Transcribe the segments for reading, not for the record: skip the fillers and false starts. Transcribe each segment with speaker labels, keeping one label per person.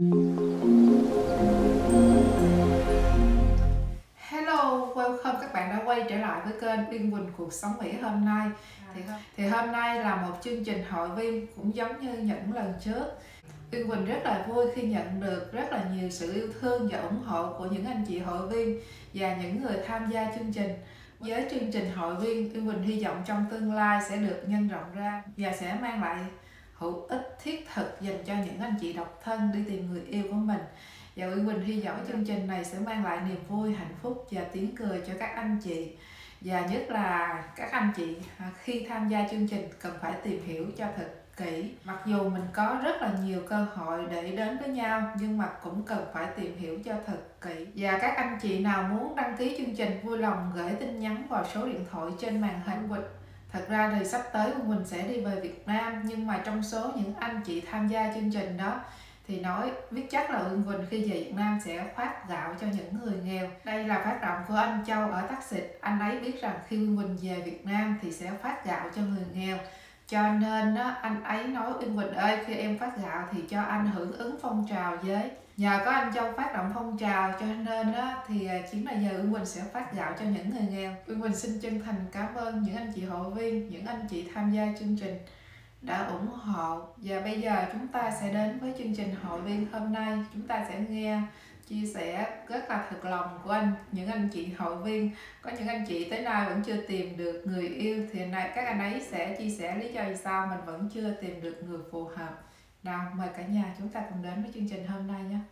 Speaker 1: Hello, welcome, các bạn đã quay trở lại với kênh Uyên Quỳnh Cuộc Sống Mỹ hôm nay. Thì hôm nay là một chương trình hội viên cũng giống như những lần trước. Uyên Quỳnh rất là vui khi nhận được rất là nhiều sự yêu thương và ủng hộ của những anh chị hội viên và những người tham gia chương trình. Với chương trình hội viên, Uyên Quỳnh hy vọng trong tương lai sẽ được nhân rộng ra và sẽ mang lại hữu ích thiết thực dành cho những anh chị độc thân đi tìm người yêu của mình. Và Uyên Quỳnh hy vọng chương trình này sẽ mang lại niềm vui, hạnh phúc và tiếng cười cho các anh chị. Và nhất là các anh chị khi tham gia chương trình cần phải tìm hiểu cho thật kỹ. Mặc dù mình có rất là nhiều cơ hội để đến với nhau, nhưng mà cũng cần phải tìm hiểu cho thật kỹ. Và các anh chị nào muốn đăng ký chương trình vui lòng gửi tin nhắn vào số điện thoại trên màn hình Quỳnh. Thật ra thì sắp tới Quỳnh sẽ đi về Việt Nam, nhưng mà trong số những anh chị tham gia chương trình đó thì nói biết chắc là Uyên Quỳnh khi về Việt Nam sẽ phát gạo cho những người nghèo. Đây là phát động của anh Châu ở Tắc Xịt. Anh ấy biết rằng khi Uyên Quỳnh về Việt Nam thì sẽ phát gạo cho người nghèo. Cho nên anh ấy nói Uyên Quỳnh ơi, khi em phát gạo thì cho anh hưởng ứng phong trào với. Nhờ có anh Châu phát động phong trào cho nên thì chính là giờ Uyên Quỳnh sẽ phát gạo cho những người nghèo. Uyên Quỳnh xin chân thành cảm ơn những anh chị hội viên, những anh chị tham gia chương trình đã ủng hộ. Và bây giờ chúng ta sẽ đến với chương trình hội viên hôm nay. Chúng ta sẽ nghe chia sẻ rất là thật lòng của những anh chị hội viên. Có những anh chị tới nay vẫn chưa tìm được người yêu thì nay các anh ấy sẽ chia sẻ lý do vì sao mình vẫn chưa tìm được người phù hợp. Nào, mời cả nhà chúng ta cùng đến với chương trình hôm nay nhé.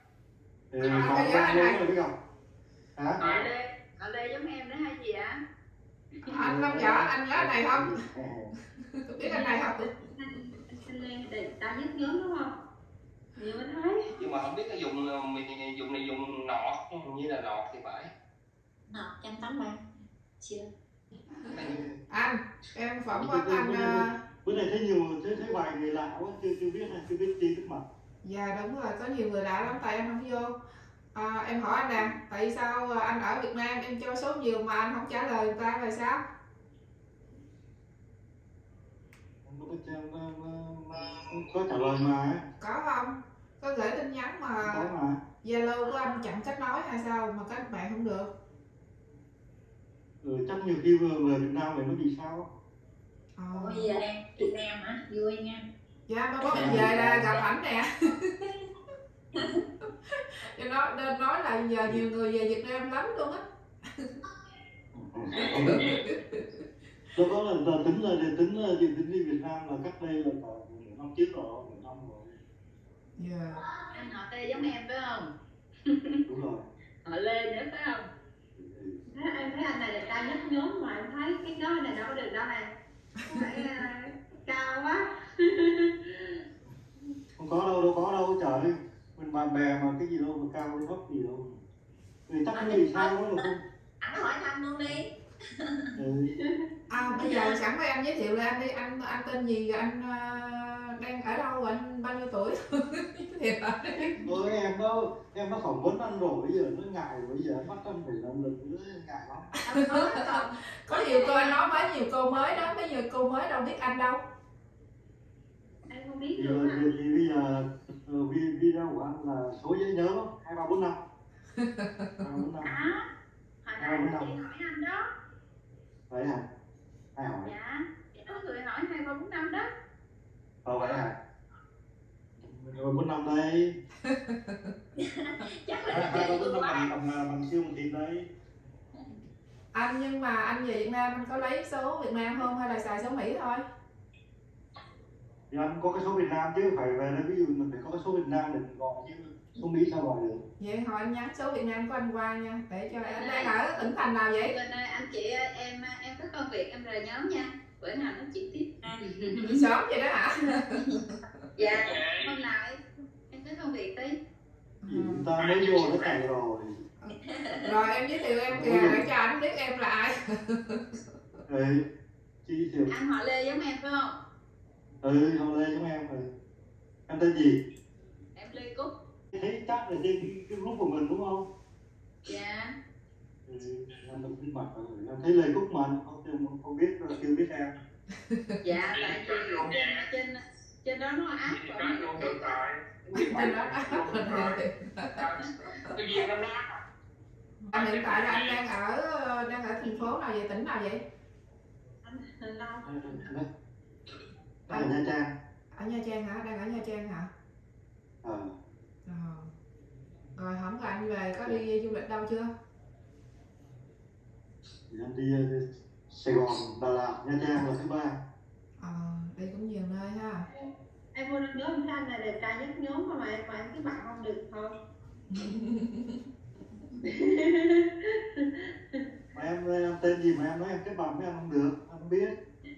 Speaker 2: Ở đây giống em đó hay gì ạ?
Speaker 1: Anh không rõ, anh có anh này không? Tôi biết anh này không?
Speaker 2: Anh Lê, ta nhất nhóm đúng không? Nhiều mới thấy.
Speaker 3: Nhưng mà không biết cái dùng này dùng nọt, như là nọt thì phải.
Speaker 2: Nọt 180 chưa?
Speaker 1: Anh, em phỏng vấn anh.
Speaker 4: Bữa này thấy nhiều, thấy vài người lạ quá, chưa biết chi thức mặt.
Speaker 1: Dạ đúng rồi, có nhiều người lạ lắm tại em không vô. Em hỏi anh nè, tại sao anh ở Việt Nam em cho số nhiều mà anh không trả lời người ta là sao?
Speaker 4: Có trả lời mà.
Speaker 1: Có không? Có gửi tin nhắn mà Zalo của anh chặn kết nối hay sao mà các bạn không được?
Speaker 4: Chắc nhiều khi vừa về Việt Nam này nó bị sao?
Speaker 2: Bây giờ em Việt Nam hả? Vui nha.
Speaker 1: Dạ, mai mốt em về là gặp ảnh nè. Cho nó nên nói là giờ nhiều người về Việt Nam lắm luôn á.
Speaker 4: Tôi có là tính đi Việt Nam là cách đây là một năm trước rồi, 1 năm rồi.
Speaker 1: Dạ.
Speaker 2: Anh họ Tê giống em phải không?
Speaker 4: Đúng rồi.
Speaker 2: Họ Lê nữa phải không? Em thấy anh này đẹp trai nhất nhóm mà em thấy cái đó này đâu có được đâu này. Phải cao quá.
Speaker 4: Không có đâu trời. Mình bạn bè mà cái gì đâu mà cao hay thấp gì đâu. Người chắc cái gì sao đó là không.
Speaker 2: Anh hỏi thăm luôn đi.
Speaker 1: Bây giờ sẵn với em giới thiệu là anh đi, anh tên gì, anh đang ở đâu, anh bao nhiêu tuổi?
Speaker 4: Em nó phỏng vấn anh rồi, bây giờ nó ngại, bây giờ bắt anh phải làm lực nữa, ngại lắm.
Speaker 1: Có nhiều cô anh nói mấy nhiều cô mới đó, bây giờ cô mới đâu biết anh đâu.
Speaker 2: Em không biết luôn à.
Speaker 4: Thì bây giờ video của anh là số giấy nhớ lắm, 2345. 2345.
Speaker 2: Hồi nãy chị hỏi anh đó.
Speaker 4: Vậy hả? Ai hỏi?
Speaker 2: Dạ, có người hỏi 2345 đó.
Speaker 4: Vậy hả? 2345 đây.
Speaker 2: Chắc là 2345
Speaker 4: bằng siêu một thịt đây.
Speaker 1: Anh nhưng mà anh về Việt Nam anh có lấy số Việt Nam không hay là xài số Mỹ thôi?
Speaker 4: Thì anh có cái số Việt Nam chứ, phải về đây ví dụ mình phải có cái số Việt Nam để mình gọi chứ số Mỹ sao gọi được.
Speaker 1: Vậy hỏi anh nhắn số Việt Nam của anh qua nha, để cho anh đang ở tỉnh thành nào vậy?
Speaker 2: Bên ơi, anh chị ơi, em có công việc em rời nhóm nha. Bữa nào nói chuyện tiếp.
Speaker 1: Sớm vậy đó hả?
Speaker 2: Dạ, hôm nào em có công việc tí.
Speaker 4: Người ta mới vô nó cày rồi.
Speaker 1: Rồi em giới thiệu em kìa để cho anh biết em là ai.
Speaker 4: Chi thiệu.
Speaker 2: Anh họ Lê giống em phải không?
Speaker 4: Họ Lê giống em rồi. Em tên gì?
Speaker 2: Em Lê Cúc.
Speaker 4: Thấy chắc là trên cái group của mình đúng không?
Speaker 2: Dạ.
Speaker 4: Em không biết mặt rồi. Em thấy Lê Cúc mà không biết, chưa biết em.
Speaker 2: Dạ, tại trên đó nó áp rồi.
Speaker 1: Trên đó
Speaker 3: Cái gì năm đó
Speaker 1: hiện tại là anh đang ở thành phố nào vậy, tỉnh nào vậy?
Speaker 2: Anh lâu
Speaker 4: ở Nha Trang.
Speaker 1: Ở Nha Trang hả? Đang ở Nha Trang hả?
Speaker 4: Ờ.
Speaker 1: Rồi hổng rồi anh về có đi du lịch đâu chưa?
Speaker 4: Thì anh đi Sài Gòn, Đà Lạt, Nha Trang là thứ 3.
Speaker 1: Đi cũng nhiều nơi ha.
Speaker 2: em vô năm nhóm với anh là đẹp trai nhất nhóm mà em cái bạn không được thôi.
Speaker 4: Mà em tên gì mà em nói em kết bạn với anh không được, anh không biết.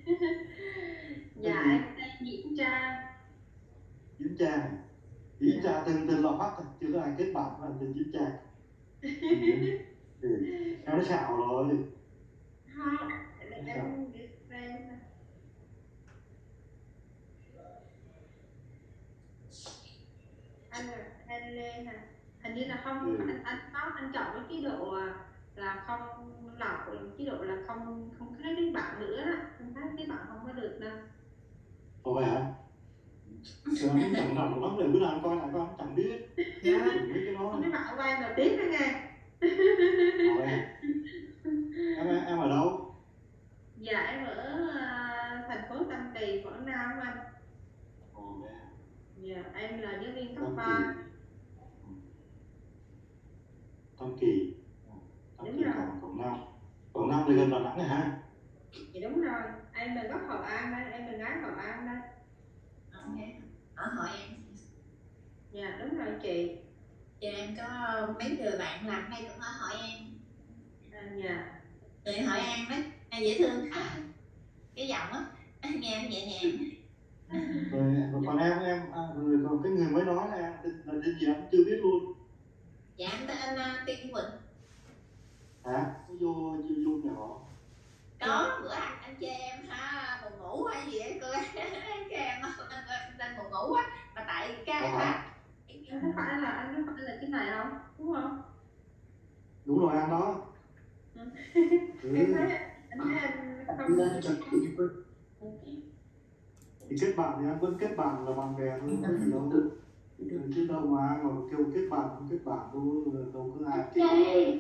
Speaker 2: Dạ em tên Diễm Trang.
Speaker 4: Diễm Trang. Diễm Trang tên lọ hoắc, chưa có ai kết bạn với anh tên Diễm Trang. Em nó xạo rồi.
Speaker 2: Không, em biết quen thôi. Anh Lê hả? Hình như là không, anh chọn cái chế độ là không lọc, chế độ là không thấy cái bạn nữa đó, không thấy cái bạn không có được đâu.
Speaker 4: Ồ vậy hả? Thì anh cũng chẳng rành lắm, để bữa nào anh coi lại coi anh chẳng biết.
Speaker 1: Dạ.
Speaker 4: Mấy cái đó.
Speaker 2: Không, cái bạn quen là tiếc đó nghe.
Speaker 4: Ồ vậy hả? Em ở đâu?
Speaker 2: Dạ em ở thành phố Tam Kỳ, Quảng Nam anh.
Speaker 4: Ồ vậy hả?
Speaker 2: Dạ em là giáo viên cấp
Speaker 4: Tam
Speaker 2: 3.
Speaker 4: Tam Kỳ. Tam
Speaker 2: Đúng
Speaker 4: Kỳ
Speaker 2: rồi.
Speaker 4: Quảng Nam. Quảng Nam thì gần Đà Nẵng này ha?
Speaker 2: Dạ đúng rồi, em là gốc Hội An đây, em là gái Hội An đây.
Speaker 5: Ở Hội An.
Speaker 2: Dạ đúng rồi chị.
Speaker 5: Dạ em có mấy người bạn làm đây cũng ở Hội An.
Speaker 2: Dạ.
Speaker 5: Người Hội An đó, dễ thương. Cái giọng á, nghe nhẹ nhàng.
Speaker 4: Rồi còn em rồi còn cái người mới nói là em tên gì em chưa biết luôn.
Speaker 5: Dạ em tên Tiên Quỳnh.
Speaker 4: Hả? Vô nhà họ.
Speaker 5: Có bữa anh chê em buồn ngủ hay gì ấy cô cái em anh buồn ngủ á, mà tại cái
Speaker 2: Anh có phải là cái này không? Đúng không?
Speaker 4: Đúng rồi anh đó.
Speaker 2: Em thấy anh không
Speaker 4: thì kết bạn thì anh vẫn kết bạn là bạn bè thôi, có gì đâu. Chứ đâu mà kêu kết bạn không kết bạn đâu có ai kết.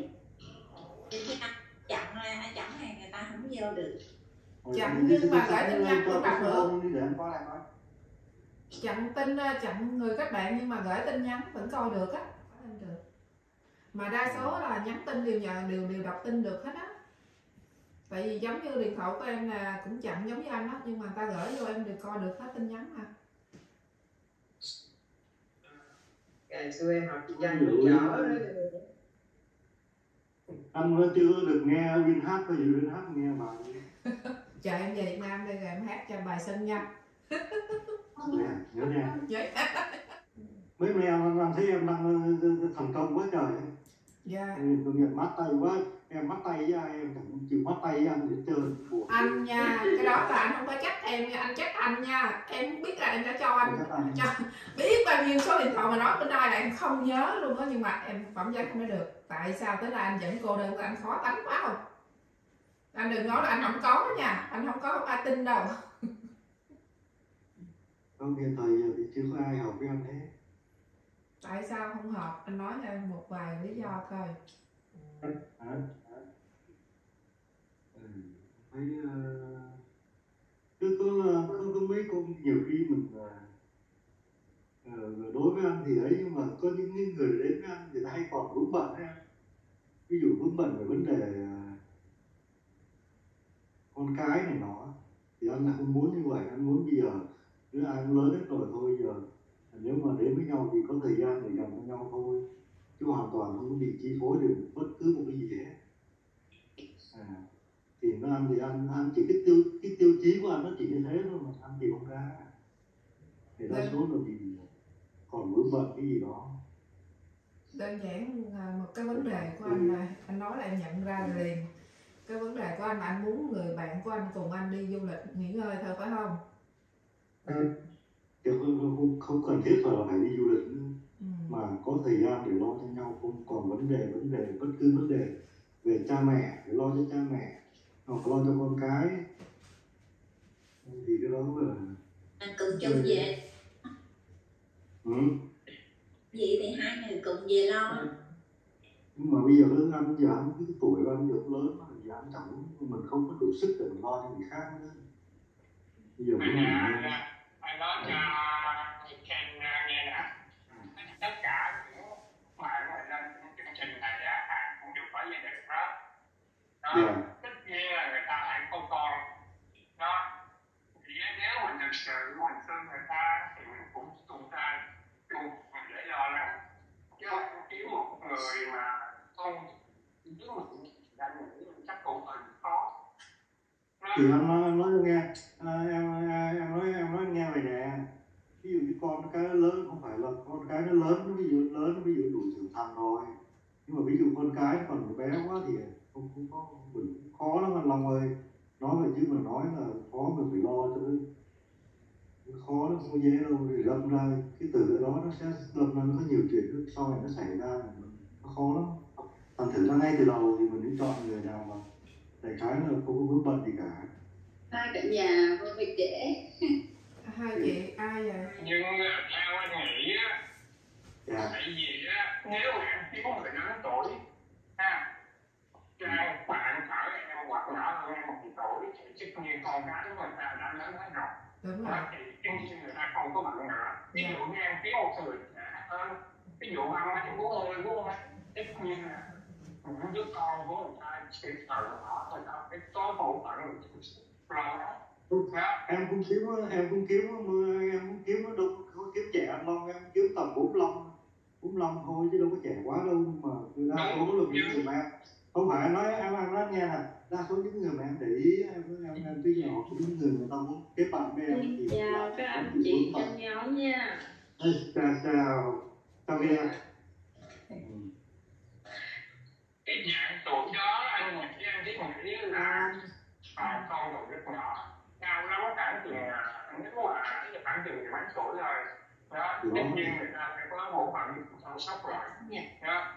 Speaker 5: chặn này người ta không vô được.
Speaker 1: Chặn nhưng mà gửi tin nhắn vẫn đọc được.
Speaker 4: Để anh coi lại coi.
Speaker 1: Chặn người kết bạn nhưng mà gửi tin nhắn vẫn coi được á. Mà đa số là nhắn tin đều đọc tin được hết á. Tại vì giống như điện thoại của em là cũng chặn giống như anh đó, nhưng mà người ta gửi vô em đều coi được hết tin nhắn mà.
Speaker 6: Ngày xưa em học chuyên danh nhỏ đó.
Speaker 4: Anh mới chưa được nghe Win hát thôi, Win hát nghe bài.
Speaker 1: Chờ em về Việt Nam đây rồi em hát cho bài sinh nha.
Speaker 4: Nhớ nha. Mấy bữa em thấy em đang thành công quá trời.
Speaker 1: Dạ.
Speaker 4: Tôi nhận bắt tay quá, em bắt tay với ai em chẳng chịu bắt tay với anh để chơi.
Speaker 1: Anh nha, cái đó là anh không có trách em nha, anh trách anh nha. Em biết là em đã cho anh biết bao nhiêu số điện thoại mà nói bên đây là em không nhớ luôn á, nhưng mà em phẩm giá không nói được. Tại sao tới nay anh vẫn cô đơn, anh khó tánh quá không? Anh đừng nói là anh không có nha, anh không có ai tin đâu.
Speaker 4: Không, hiện thời giờ thì chưa có ai hợp với anh hết.
Speaker 1: Tại sao không hợp? Anh nói cho em một vài lý do coi.
Speaker 4: Thấy có mấy con nhiều khi mình đối với anh thì ấy, nhưng mà có những người đến với anh người ta hay còn vướng bận em. Ví dụ vướng bận về vấn đề con cái này nó thì anh là không muốn như vậy. Anh muốn bây giờ nếu ai cũng lớn hết rồi thôi, giờ nếu mà đến với nhau thì có thời gian để dành cho nhau thôi, chứ hoàn toàn không có bị chi phối được bất cứ một cái gì hết. Thì nó ăn thì anh chỉ cái tiêu chí của anh nó chỉ như thế thôi mà anh tìm không ra. Thì đa số là vì còn vướng bận cái gì đó.
Speaker 1: Đơn giản một cái vấn đề của anh là anh nói là em nhận ra liền. Cái vấn đề của anh là anh muốn người bạn của anh cùng anh đi du lịch nghỉ ngơi thôi, phải không?
Speaker 4: Thì không cần thiết phải đi du lịch nữa. Mà có thời gian để lo cho nhau, không còn vấn đề bất cứ vấn đề về cha mẹ để lo cho cha mẹ hoặc lo cho con cái thì cái đó là
Speaker 5: Anh cùng chung về. Vậy thì hai người cùng về lo.
Speaker 4: Nhưng mà bây giờ anh giờ anh cái tuổi anh giờ cũng lớn rồi, giờ anh chẳng mình không có đủ sức để mình lo cho người khác nữa. Bây giờ mình
Speaker 3: anh nói cho Ken nghe nè, tất cả những bạn mà lên chương trình này á cũng đều có gia đình hết. Đó, tất nhiên là người ta hãy có con. Đó, thì nếu mình thực sự mình thương người ta thì mình cũng chung tay chung để lo lắng. Chứ không kiếm một người mà không chứ mình đang nghĩ chắc cũng hơi khó.
Speaker 4: Thì anh nói cho nghe, em nói nghe vậy nè. Ví dụ như con cái nó lớn, không phải là con cái nó lớn, nó ví dụ đủ trưởng thành rồi, nhưng mà ví dụ con cái còn bé quá thì không có mình khó lắm anh Long ơi. Nói vậy chứ mà nói là khó, mình phải lo cho nó khó lắm, không có dễ đâu. Thì đâm ra cái từ đó nó sẽ đâm ra nó có nhiều chuyện sau này nó xảy ra, nó khó lắm. Thành thử ra ngay từ đầu thì mình nên chọn người nào mà đại khái là không có vướng bận gì cả.
Speaker 5: Hai cả nhà có việc trễ.
Speaker 1: Hai chị ai vậy?
Speaker 3: Nhưng theo anh nghĩ á, tại vì á, nếu mà em chỉ có người lớn tuổi ha, bạn ở em hoặc nhỏ hơn em 1 tuổi thì tất nhiên con cái của người ta đã lớn hết rồi.
Speaker 1: Đúng rồi.
Speaker 3: Thì đương nhiên người ta không có bận nữa. Ví dụ như em kiếm một người trẻ hơn, ví dụ 40 tất nhiên là những đứa con của người ta sẽ tự họ người ta phải có bộ phận lo lắng.
Speaker 4: Em cũng kiếm đâu có kiếm trẻ anh Long, em kiếm tầm 45 thôi chứ đâu có trẻ quá đâu. Nhưng mà đa số là những người mà không phải nói em nói nghe nè, đa số những người mà em để ý em tuy nhỏ những người ta muốn kết bạn với em thì
Speaker 7: chào các anh chị trong nhóm nha.
Speaker 4: chào nghe.
Speaker 3: Cái dạng tuổi đó anh nghĩ là con còn rất nhỏ, cao lắm khoảng chừng nếu mà khoảng chừng 10 mấy tuổi rồi đó, tất nhiên người ta phải có bộ phận chăm sóc rồi đó.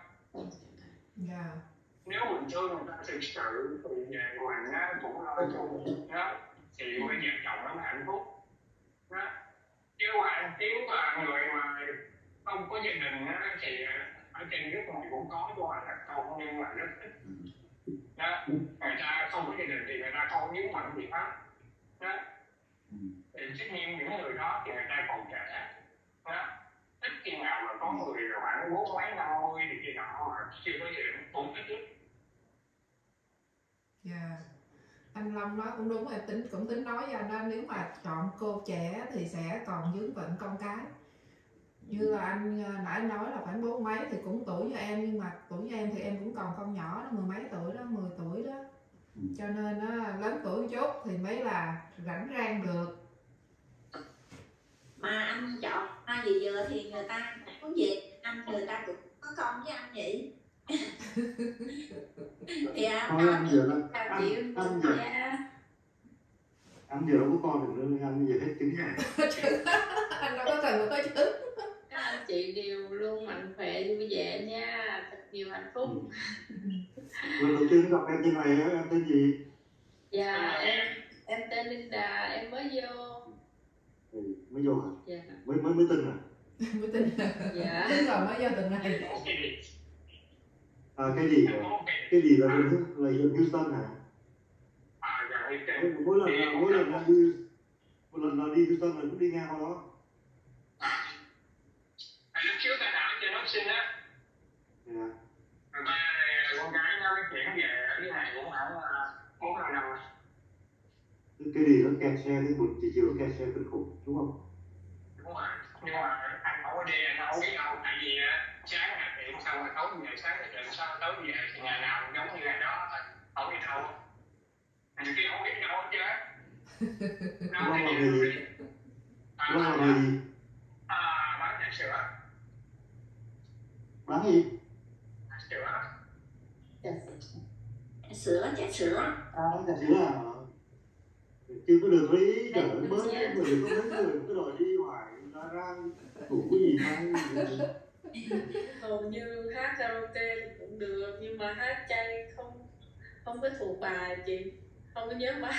Speaker 3: Nếu mình thương người ta thực sự thì về mình cũng lo chung đó thì bây giờ chồng nó hạnh phúc đó. Chứ mà anh kiếm mà người mà không có gia đình thì ở trên nước này cũng có cho họ là không, nhưng mà rất ít đó. Người ta không có gia đình thì người ta không nhớ mạnh gì hết đó. Thì tất nhiên những người đó thì người ta còn trẻ đó. Ít khi nào mà có người là khoảng 40 mấy 50 thì khi nào mà chưa có gia đình cũng ít lắm.
Speaker 1: Anh Long nói cũng đúng, em cũng tính nói với anh đó, nếu mà chọn cô trẻ thì sẽ còn vướng bận con cái. Như là anh nãy nói là khoảng 40 mấy thì cũng tuổi như em, nhưng mà tuổi như em thì em cũng còn con nhỏ đó, 10 mấy tuổi đó, 10 tuổi đó. Cho nên lớn tuổi một chút thì mới là rảnh rang được.
Speaker 5: Mà anh chọn ai giờ thì người ta cũng về người ta cũng có con với anh vậy. Thì
Speaker 4: anh giờ đâu có con được nữa, anh giờ hết trứng rồi.
Speaker 1: Anh đâu có cần có trứng.
Speaker 7: Các anh chị đều luôn mạnh khỏe vui vẻ nha, thật nhiều hạnh phúc.
Speaker 4: Lần đầu tiên gặp em trên này em tên gì?
Speaker 7: Dạ em tên Linda, em mới vô.
Speaker 4: Mới vô hả?
Speaker 7: Dạ.
Speaker 4: Mới tin à?
Speaker 1: Mới tin.
Speaker 7: Dạ.
Speaker 1: Tính rồi mới vô tuần này.
Speaker 4: Cái gì là gần Houston hả? Mỗi lần là đi Houston mình cũng đi ngang qua đó.
Speaker 3: Lúc trước ta đã cho nó sinh á. Rồi con gái nó chuyển về ở cái này cũng khoảng 4-5 năm.
Speaker 4: Cái gì nó kẹt xe đến một chiều nó kẹt xe kinh khủng đúng không?
Speaker 3: Đúng rồi. Nhưng mà anh không có đi, anh không biết đâu. Tại vì sáng là tiệm xong rồi tối về, sáng là tiệm xong tối về thì ngày nào cũng giống như ngày đó thôi. Không đi đâu. Nhiều khi không biết đâu hết trơn. Nó
Speaker 4: làm
Speaker 3: gì? Bán trà sữa.
Speaker 4: Bán gì?
Speaker 3: Trà sữa.
Speaker 5: Trà sữa.
Speaker 4: Trà sữa à? Chưa có được lý chở bớt người có mấy người cứ đòi đi hoài ra ngủ cái gì hay.
Speaker 7: Hầu như hát karaoke thì cũng được, nhưng mà hát chay không có thuộc bài chị, không có nhớ bài.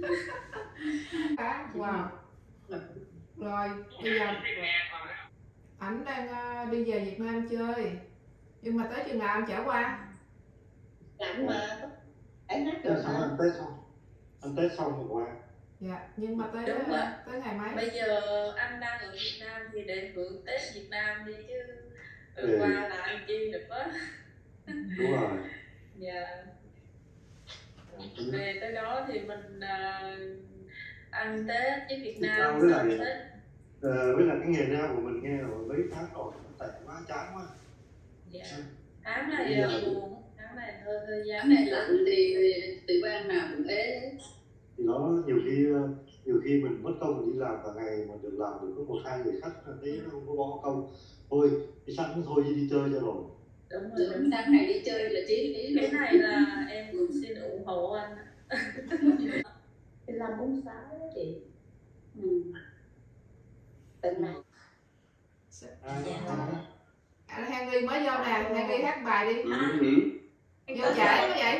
Speaker 1: Wow. Rồi bây giờ Ảnh đang đi về Việt Nam chơi. Nhưng mà tới chừng nào anh trở qua?
Speaker 5: Lạnh mà anh hát
Speaker 4: Thế
Speaker 5: được
Speaker 4: là xong
Speaker 5: mà.
Speaker 4: ăn Tết xong rồi qua.
Speaker 1: Dạ, nhưng mà tới
Speaker 7: Đúng rồi.
Speaker 1: tới ngày mấy?
Speaker 7: Bây giờ anh đang ở Việt Nam thì để hưởng Tết Việt Nam đi chứ
Speaker 4: Ừ.
Speaker 7: qua là anh chi được đó.
Speaker 4: Đúng rồi.
Speaker 7: Dạ. Về tới đó thì mình ăn Tết với Việt Nam
Speaker 4: với
Speaker 7: xong
Speaker 4: lại
Speaker 7: Tết.
Speaker 4: với lại cái nghề rau của mình nghe rồi mấy tháng rồi tệ quá, chán quá.
Speaker 7: Dạ. Tháng này
Speaker 4: Bây giờ
Speaker 7: buồn, tháng này hơi giá
Speaker 5: Tháng này lạnh thì từ ban nào cũng ế.
Speaker 4: thì nó nhiều khi mình mất công mình đi làm cả ngày mà được làm được có 1-2 người khách là thấy nó không có bỏ công. Thôi đi sẵn thôi đi chơi cho rồi.
Speaker 7: đúng rồi.
Speaker 5: Đúng, tháng này đi chơi là chí ý
Speaker 7: Cái
Speaker 5: luôn.
Speaker 7: này là em cũng xin ủng hộ anh.
Speaker 5: Làm 46 đó chị. Tuần này.
Speaker 1: Anh Henry mới vô nè, Henry hát bài đi. Vô trễ quá vậy?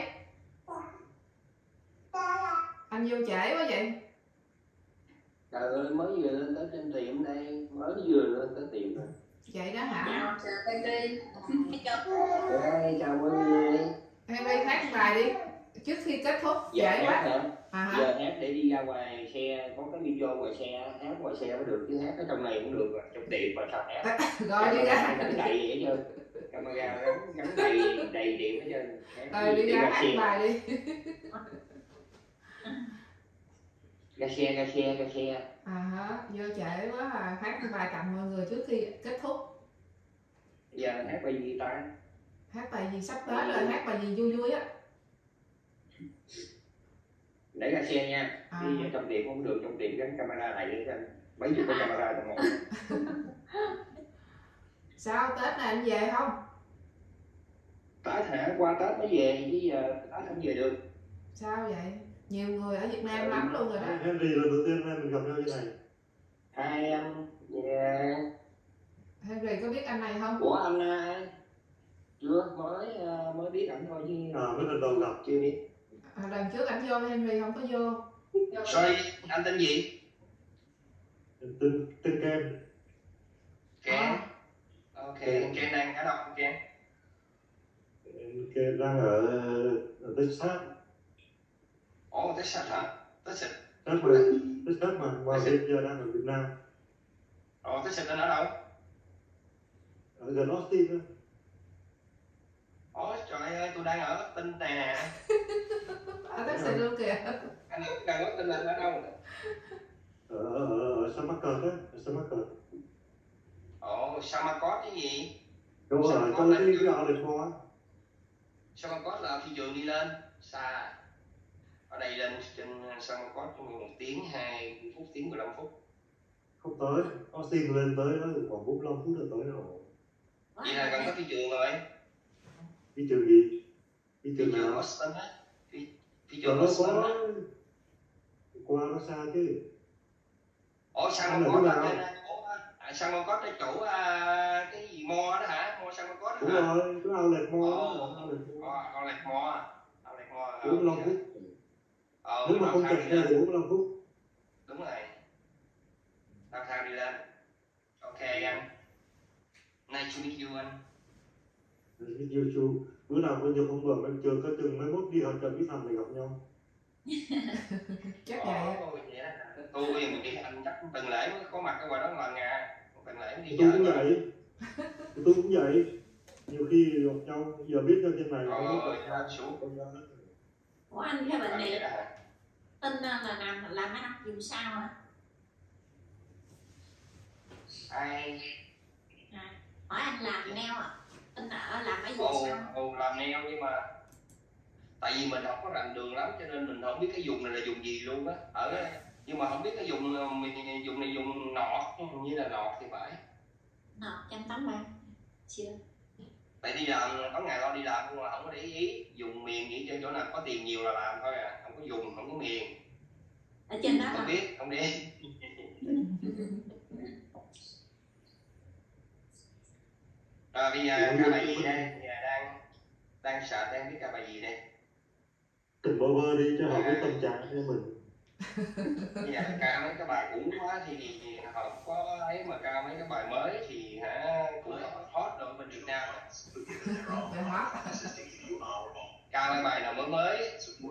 Speaker 1: Anh vô trễ quá vậy?
Speaker 8: Trời ơi, mới vừa lên tới trên tiệm đây, mới vừa lên tới tiệm rồi.
Speaker 1: Vậy đó hả?
Speaker 5: Chào Henry.
Speaker 8: Chào mọi người.
Speaker 1: Henry hát bài đi. Trước khi kết thúc, trễ quá.
Speaker 8: Giờ hát để đi ra ngoài xe, có cái micro ngoài xe, hát ngoài xe mới được, chứ hát ở trong này cũng được, trong tiệm mà sao hát.
Speaker 1: Rồi đi ra.
Speaker 8: Gắn đầy vậy chứ. Camera gắn đầy điện hết trơn.
Speaker 1: Rồi đi ra hát bài đi.
Speaker 8: Ra xe.
Speaker 1: Vô trễ quá à. Hát bài tặng mọi người trước khi kết thúc.
Speaker 8: Giờ hát bài gì ta?
Speaker 1: Hát bài gì sắp Tết rồi, hát bài gì vui vui á.
Speaker 8: Để ra xe nha. Đi trong tiệm không được, trong tiệm gắn camera này để cho mấy chục cái camera trong một.
Speaker 1: Sao Tết này anh về không?
Speaker 8: Tết hả? Qua Tết mới về chứ giờ Tết không về được.
Speaker 1: Sao vậy? Nhiều người ở Việt Nam lắm luôn rồi đó.
Speaker 4: Henry là đầu tiên mình gặp nhau như này.
Speaker 8: Hai anh
Speaker 1: Henry có biết anh này không?
Speaker 8: của anh ai? Chưa, mới biết ảnh thôi chứ.
Speaker 4: Mới lần đầu gặp.
Speaker 8: Chưa biết.
Speaker 1: Lần trước anh vô Henry không có vô.
Speaker 8: Sorry, anh tên gì?
Speaker 4: Tên Ken.
Speaker 8: Ken. Ok, Ken đang ở đâu Ken?
Speaker 4: Ken đang ở Texas.
Speaker 8: Ồ, Texas hả? Texas
Speaker 4: mà hiện giờ đang ở Việt Nam.
Speaker 8: Ồ, Texas anh ở đâu?
Speaker 4: Ở gần Austin thôi.
Speaker 8: Ồ, trời ơi, tôi đang ở Austin nè.
Speaker 1: Ở Texas luôn kìa.
Speaker 8: Anh đang ở Austin là anh ở đâu?
Speaker 4: Ở San Marcos đấy, ở San Marcos.
Speaker 8: Ồ, San Marcos cái gì?
Speaker 4: Đúng rồi, trong cái outlet mall.
Speaker 8: San Marcos là phi trường đi lên, xa. Ở đây lên trên San Marcos trong 1 tiếng 2 phút, tiếng 15 phút.
Speaker 4: Không tới, Austin lên tới đó khoảng 45 phút là tới rồi.
Speaker 8: Vậy là gần có phi trường rồi.
Speaker 4: Phi trường gì? Phi trường nào?
Speaker 8: Austin á. Phi trường Austin á.
Speaker 4: Qua nó xa chứ.
Speaker 8: Ủa San Marcos là San Marcos cái chỗ cái gì mo đó hả? Mo San Marcos hả?
Speaker 4: Đúng rồi, cái outlet mall đó.
Speaker 8: Outlet mall.
Speaker 4: 45 phút. Nếu mà không chạy ra thì 45 phút.
Speaker 8: Đúng rồi. Downtown đi lên. Ok anh. Nice to meet you anh.
Speaker 4: Nice to meet you. Bữa nào bây giờ không bận anh chưa có chừng mấy mốt đi học chợ Mỹ Thành để gặp nhau.
Speaker 1: Chắc vậy.
Speaker 8: Tôi mình đi anh chắc tuần lễ mới có mặt ở ngoài đó lần à. Tuần lễ mới đi
Speaker 4: tôi cũng vậy. Tôi cũng vậy. Nhiều khi gặp nhau giờ biết ra trên này
Speaker 8: không biết xuống.
Speaker 5: Ủa anh cái bệnh này tin là làm mấy năm dùng sao hả?
Speaker 8: Ai?
Speaker 5: Hỏi anh làm nail à? Tin là làm mấy dùng sao?
Speaker 8: Làm nail nhưng mà tại vì mình không có rành đường lắm cho nên mình không biết cái dùng này là dùng gì luôn á. Nhưng mà không biết cái dùng mình dùng này dùng nọt, như là nọt thì phải.
Speaker 5: Nọt 183. Chưa.
Speaker 8: Tại đi làm có ngày lo đi làm nhưng mà không có để ý dùng miền gì trên chỗ nào có tiền nhiều là làm thôi à, không có dùng, không có miền.
Speaker 5: Ở trên đó
Speaker 8: không biết, không để ý. Rồi bây giờ ca bài gì đây? Bây giờ đang sợ đang biết ca bài gì đây?
Speaker 4: Tình bơ vơ đi cho họ biết tâm trạng cho mình.
Speaker 8: Dạ, ca mấy cái bài cũ quá thì không có ấy, mà ca mấy cái bài mới thì cũng hot rồi bên Việt Nam.
Speaker 1: Bài hot.
Speaker 8: Ca mấy bài nào mới.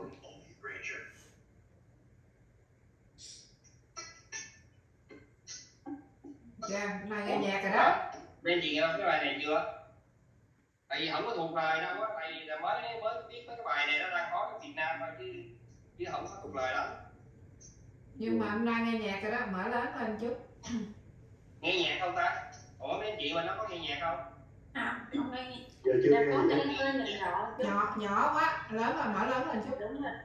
Speaker 1: Dạ, hôm nay nghe nhạc rồi đó.
Speaker 8: Bên chị nghe cái bài này chưa? Tại vì không có thuộc lời đâu á, tại vì là mới biết mấy cái bài này nó đang có ở Việt Nam thôi, chứ không có thuộc lời lắm.
Speaker 1: Nhưng mà hôm nay nghe nhạc rồi đó, mở lớn lên chút.
Speaker 8: Nghe nhạc không ta? Ủa mấy anh chị mà nó có nghe nhạc không?
Speaker 5: Không nghe.
Speaker 4: Giờ chưa
Speaker 7: Đã
Speaker 4: nghe
Speaker 7: có
Speaker 4: nhạc.
Speaker 7: lên nhỏ chút.
Speaker 1: Nhỏ quá, lớn rồi, mở lớn lên chút.
Speaker 7: Đúng rồi.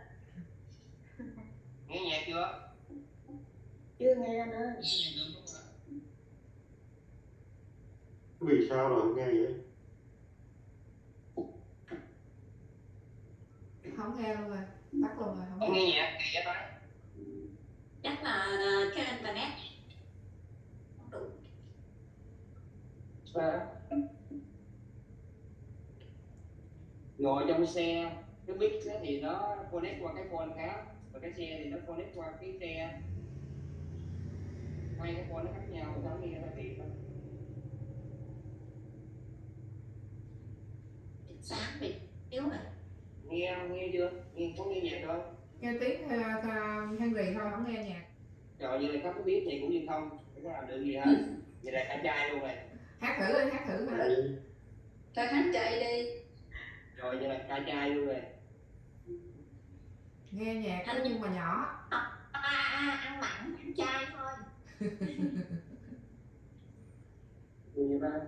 Speaker 8: Nghe nhạc chưa?
Speaker 7: Chưa nghe nữa.
Speaker 4: Vì sao rồi không nghe vậy?
Speaker 1: Không nghe luôn rồi, tắt luôn rồi, không
Speaker 8: Không
Speaker 1: nghe.
Speaker 8: nghe nhạc kỳ vậy ta?
Speaker 5: Chắc là cái internet không đủ.
Speaker 8: Ngồi trong xe, cái mic thì nó connect qua cái phone khác, và cái xe thì nó connect qua cái xe. Hai cái phone nó khác nhau, sao nghe ra biệt không?
Speaker 5: Sáng bị yếu rồi.
Speaker 8: Nghe chưa? Có nghe nhạc không?
Speaker 1: Nghe tiếng Henry thôi, không nghe nhạc.
Speaker 8: Rồi như là có cái biết này cũng như không có làm được gì hết. Vậy là cả trai luôn rồi.
Speaker 1: Hát thử đi, hát thử đi.
Speaker 7: Thôi hát chạy đi.
Speaker 8: Rồi như là cả trai luôn rồi.
Speaker 1: Nghe nhạc đó nhưng mà nhỏ.
Speaker 5: Ăn mặn, ăn chay thôi.
Speaker 8: Như ba.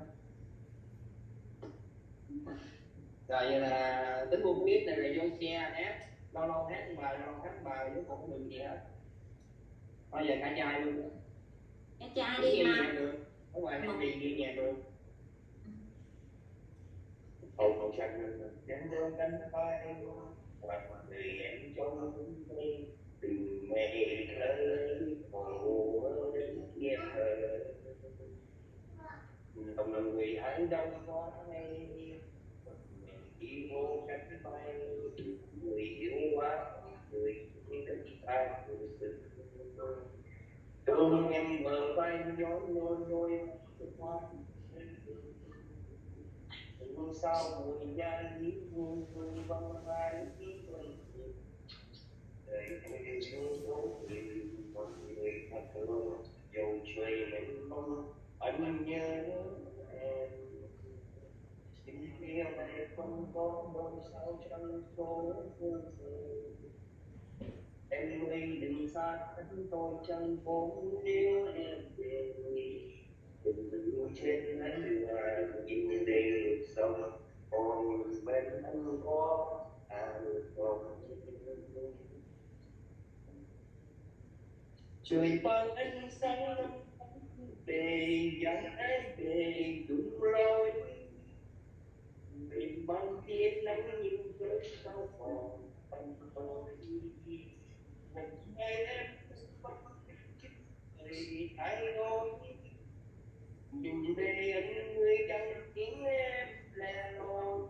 Speaker 8: Rồi như là tính mua biết này là vô xe hát, lâu hát bài, chứ còn không được gì hết. Bây giờ cả trai luôn.
Speaker 5: Cái chai đi mà.
Speaker 8: Nhạc được. Ở ngoài hát gì nghe nhạc được. Hồng xanh trắng đôi cánh vai, hoặc người em trong tình mẹ ơi, hồ đến nghe không là người ấy đâu có hay, chỉ vô cánh vai người yêu quá, người đất ta thương em bờ vai nhói sao mùi da lý vui văng vai đời người xuống phố mọi người thật thương dầu trời mênh mông anh nhớ em xin kia này không có mong sao trong phố em ơi đừng xa cách tôi chẳng vốn nếu em về đừng trên ánh là nhìn lên ngược sông còn bên anh có không trời ban ánh sáng năm về dặn ai về đúng lối mình mang tia nắng nhưng với sao còn anh tôi một ngày em người thay đổi đừng để anh người chẳng tiếng em lẻ loi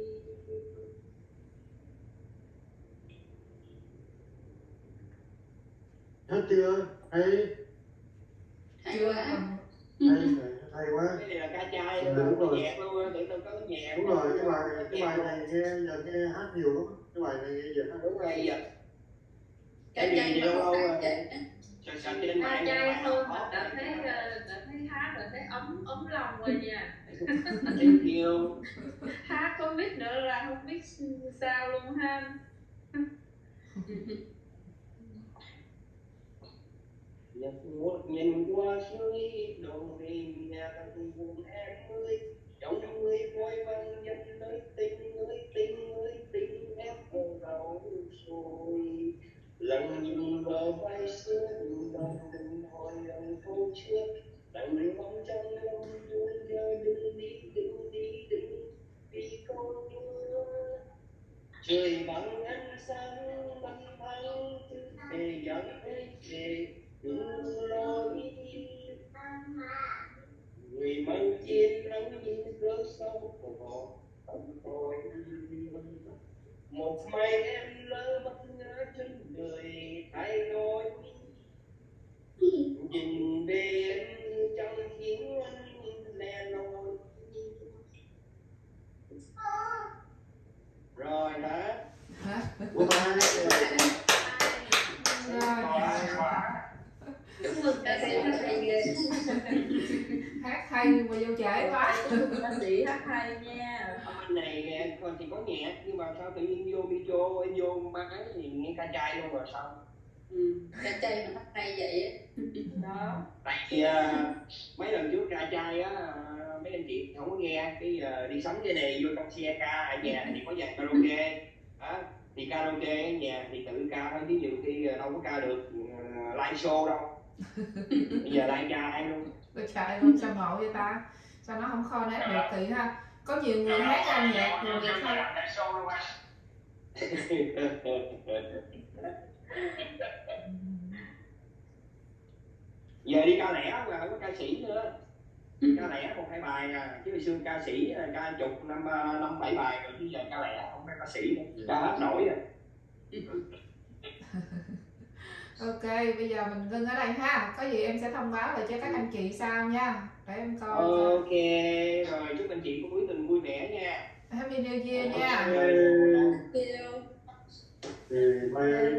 Speaker 4: Hát chưa? Hay.
Speaker 1: Chưa.
Speaker 4: Hay quá.
Speaker 8: cái này là ca trai
Speaker 4: Đúng rồi.
Speaker 8: nhạc luôn, tự tôi có nhạc.
Speaker 4: Đúng rồi, cái bài này nghe giờ nghe hát nhiều lắm. Cái bài này nghe giờ hát.
Speaker 8: Đúng rồi giờ.
Speaker 7: Cái
Speaker 8: gì lâu lâu rồi.
Speaker 7: Ca trai thôi mà đã thấy hát rồi thấy ấm lòng rồi nha.
Speaker 8: Thank you.
Speaker 7: Hát không biết nữa là không biết sao luôn ha.
Speaker 8: Nhật một nhìn qua suối đổ về nhà tận buồn em ơi trong người vội vàng nhận lời tình em ở đầu rồi lần nhìn bờ vai xưa lòng đừng hỏi lòng câu trước đành mong trong lòng luôn giờ đừng đi vì con nhớ trời bằng ánh sáng năm tháng về dẫn về đừng lối người mang chiến thắng những cơn sâu của họ không thôi một mai em lỡ mất ngã chân đời thay đổi, nhìn về em trong tiếng lẻ loi. Rồi hả?
Speaker 4: Ủa ba
Speaker 7: Chúc mừng ca sĩ hát hay ghê.
Speaker 1: Hát hay nhưng mà vô trễ quá.
Speaker 7: Ca sĩ hát hay nha.
Speaker 8: Bên này còn thì có nhạc nhưng mà sao tự nhiên vô micro vô máy thì nghe ca trai luôn rồi sao?
Speaker 7: Ca trai mà hát hay vậy đó.
Speaker 8: Tại vì mấy lần trước ca trai á, mấy anh chị không có nghe cái đi sắm cái này vô trong xe ca ở nhà thì có dàn karaoke đó, thì karaoke ở nhà thì tự ca thôi chứ nhiều khi đâu có ca được live show đâu. Bây giờ live ca ai luôn.
Speaker 1: Ôi trời ơi, sao ngộ vậy ta? Sao nó không kho nát được kỳ ha? Có nhiều người hát âm nhạc người Việt thôi.
Speaker 8: Giờ đi ca lẻ mà không có ca sĩ nữa. Ca lẻ 1-2 bài à, chứ hồi xưa ca sĩ ca chục 5-7 bài rồi, chứ giờ ca lẻ không có ca sĩ nữa, ca hết nổi rồi.
Speaker 1: Ok, bây giờ mình ngưng ở đây ha. Có gì em sẽ thông báo lại cho các anh chị sau nha. Để em coi.
Speaker 8: Ok, rồi chúc anh chị có cuối tuần vui vẻ nha.
Speaker 1: Happy New Year nha.
Speaker 7: Yêu.
Speaker 4: thì mai